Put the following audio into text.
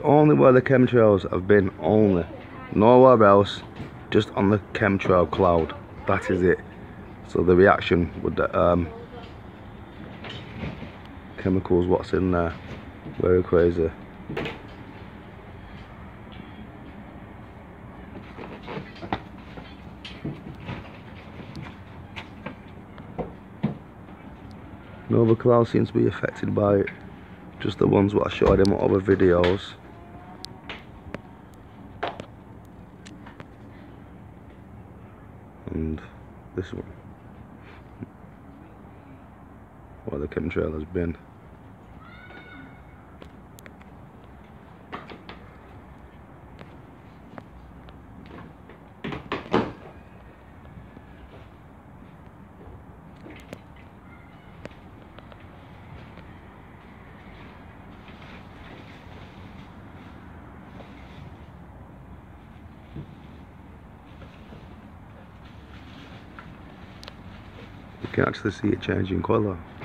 only where the chemtrails have been, only. Nowhere else, just on the chemtrail cloud. That is it. So the reaction with the chemicals, what's in there, very crazy. No other clouds seem to be affected by it, just the ones what I showed in my other videos. And this one, where the chemtrail has been. You can actually see it changing colour.